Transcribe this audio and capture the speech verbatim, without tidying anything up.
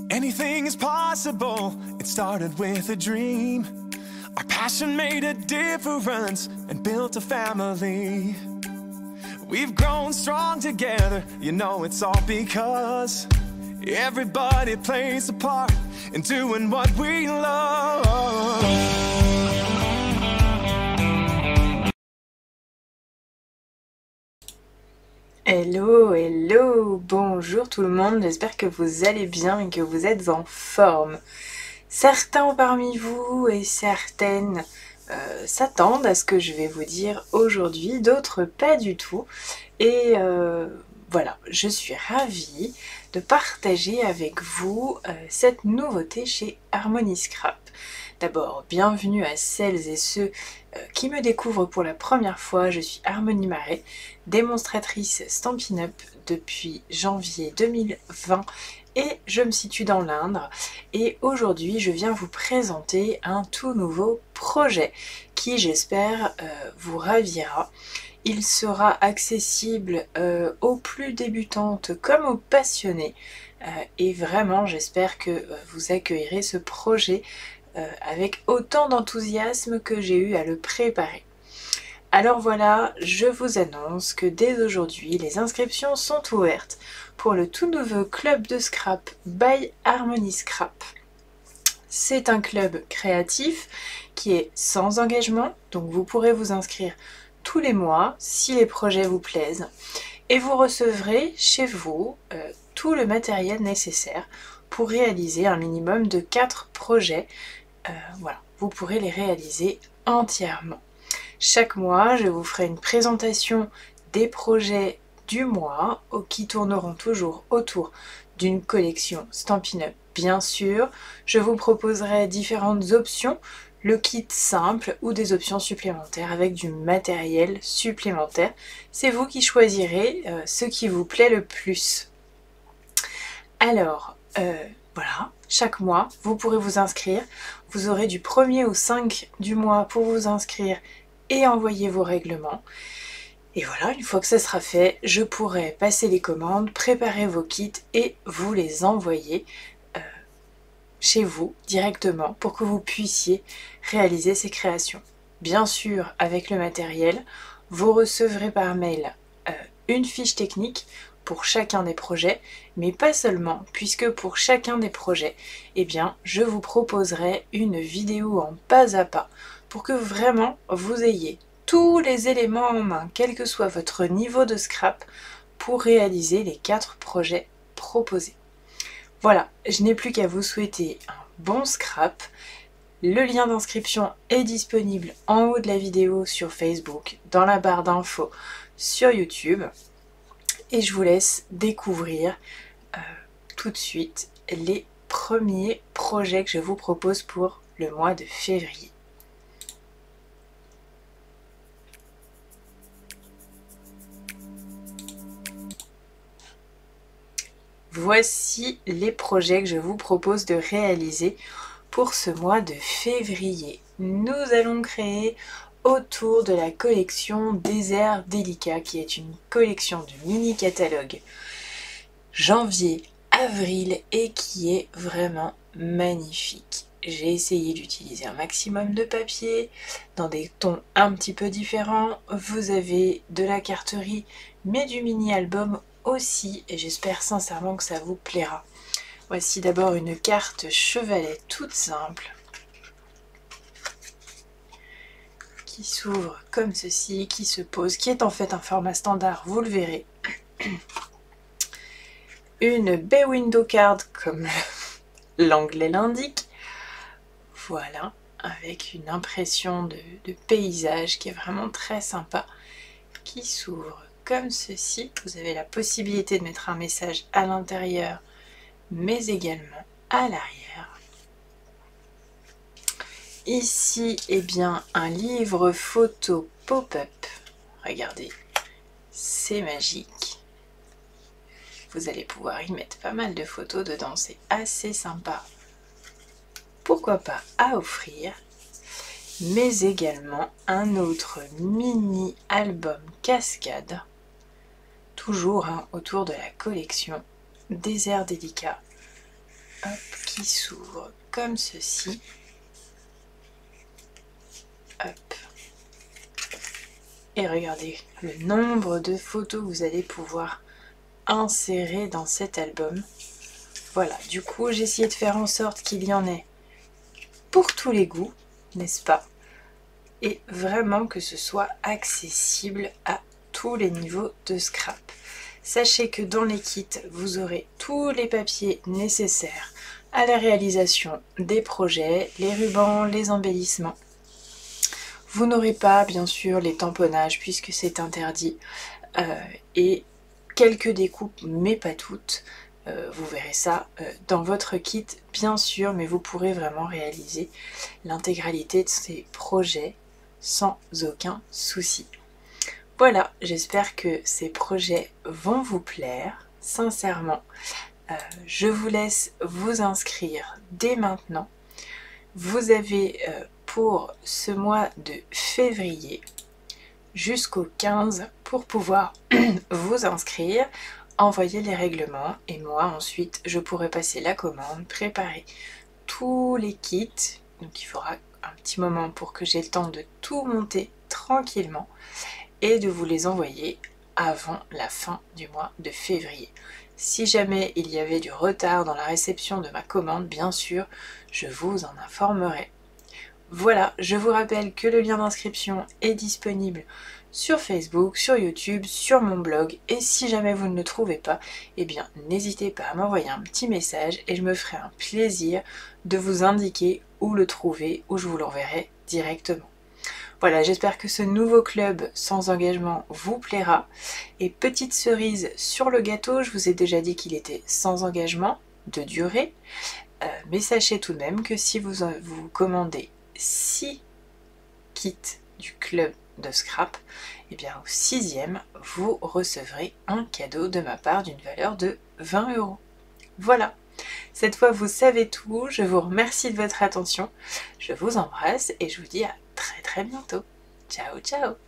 Anything is possible, it started with a dream. Our passion made a difference and built a family. We've grown strong together, you know it's all because everybody plays a part in doing what we love. Hello, hello, bonjour tout le monde, j'espère que vous allez bien et que vous êtes en forme. Certains parmi vous et certaines euh, s'attendent à ce que je vais vous dire aujourd'hui, d'autres pas du tout. Et euh, voilà, je suis ravie de partager avec vous euh, cette nouveauté chez Harmony Scrap. D'abord, bienvenue à celles et ceux euh, qui me découvrent pour la première fois. Je suis Harmonie Marais, démonstratrice Stampin' Up depuis janvier deux mille vingt et je me situe dans l'Indre. Et aujourd'hui, je viens vous présenter un tout nouveau projet qui, j'espère, euh, vous ravira. Il sera accessible euh, aux plus débutantes comme aux passionnées. Euh, et vraiment, j'espère que euh, vous accueillerez ce projet Euh, avec autant d'enthousiasme que j'ai eu à le préparer. Alors voilà, je vous annonce que dès aujourd'hui, les inscriptions sont ouvertes pour le tout nouveau club de scrap by Harmony Scrap. C'est un club créatif qui est sans engagement, donc vous pourrez vous inscrire tous les mois si les projets vous plaisent et vous recevrez chez vous euh, tout le matériel nécessaire pour réaliser un minimum de quatre projets. Euh, voilà, vous pourrez les réaliser entièrement. Chaque mois, je vous ferai une présentation des projets du mois qui tourneront toujours autour d'une collection Stampin' Up, bien sûr. Je vous proposerai différentes options, le kit simple ou des options supplémentaires avec du matériel supplémentaire. C'est vous qui choisirez euh, ce qui vous plaît le plus. Alors, euh, voilà, chaque mois, vous pourrez vous inscrire. Vous aurez du premier au cinq du mois pour vous inscrire et envoyer vos règlements. Et voilà, une fois que ça sera fait, je pourrai passer les commandes, préparer vos kits et vous les envoyer euh, chez vous directement pour que vous puissiez réaliser ces créations. Bien sûr, avec le matériel, vous recevrez par mail euh, une fiche technique pour chacun des projets, mais pas seulement, puisque pour chacun des projets, eh bien, je vous proposerai une vidéo en pas à pas pour que vraiment vous ayez tous les éléments en main, quel que soit votre niveau de scrap, pour réaliser les quatre projets proposés. Voilà, je n'ai plus qu'à vous souhaiter un bon scrap. Le lien d'inscription est disponible en haut de la vidéo sur Facebook, dans la barre d'infos sur YouTube. Et je vous laisse découvrir euh, tout de suite les premiers projets que je vous propose pour le mois de février. Voici les projets que je vous propose de réaliser pour ce mois de février. Nous allons créer autour de la collection Désert Délicat, qui est une collection de mini-catalogue janvier-avril et qui est vraiment magnifique. J'ai essayé d'utiliser un maximum de papier dans des tons un petit peu différents. Vous avez de la carterie, mais du mini-album aussi, et j'espère sincèrement que ça vous plaira. Voici d'abord une carte chevalet toute simple, qui s'ouvre comme ceci, qui se pose, qui est en fait un format standard, vous le verrez. Une Bay Window Card, comme l'anglais l'indique. Voilà, avec une impression de, de paysage qui est vraiment très sympa, qui s'ouvre comme ceci. Vous avez la possibilité de mettre un message à l'intérieur, mais également à l'arrière. Ici, eh bien, un livre photo pop-up. Regardez, c'est magique. Vous allez pouvoir y mettre pas mal de photos dedans, c'est assez sympa. Pourquoi pas à offrir. Mais également un autre mini-album cascade. Toujours hein, autour de la collection Désert Délicat. hop, qui s'ouvre comme ceci. Hop. Et regardez le nombre de photos que vous allez pouvoir insérer dans cet album. Voilà, du coup j'ai essayé de faire en sorte qu'il y en ait pour tous les goûts, n'est-ce pas? Et vraiment que ce soit accessible à tous les niveaux de scrap. Sachez que dans les kits, vous aurez tous les papiers nécessaires à la réalisation des projets, les rubans, les embellissements. Vous n'aurez pas, bien sûr, les tamponnages puisque c'est interdit euh, et quelques découpes, mais pas toutes. Euh, vous verrez ça euh, dans votre kit, bien sûr, mais vous pourrez vraiment réaliser l'intégralité de ces projets sans aucun souci. Voilà, j'espère que ces projets vont vous plaire, sincèrement. Euh, je vous laisse vous inscrire dès maintenant. Vous avez euh, pour ce mois de février jusqu'au quinze pour pouvoir vous inscrire, envoyer les règlements et moi ensuite je pourrai passer la commande, préparer tous les kits. Donc il faudra un petit moment pour que j'ai le temps de tout monter tranquillement et de vous les envoyer avant la fin du mois de février. Si jamais il y avait du retard dans la réception de ma commande, bien sûr, je vous en informerai. Voilà, je vous rappelle que le lien d'inscription est disponible sur Facebook, sur YouTube, sur mon blog, et si jamais vous ne le trouvez pas, eh bien n'hésitez pas à m'envoyer un petit message et je me ferai un plaisir de vous indiquer où le trouver, ou je vous l'enverrai directement. Voilà, j'espère que ce nouveau club sans engagement vous plaira. Et petite cerise sur le gâteau, je vous ai déjà dit qu'il était sans engagement de durée, euh, mais sachez tout de même que si vous, vous commandez six kits du club de scrap, et bien au sixième, vous recevrez un cadeau de ma part d'une valeur de vingt euros. Voilà, cette fois vous savez tout, je vous remercie de votre attention, je vous embrasse et je vous dis à très très bientôt. Ciao ciao.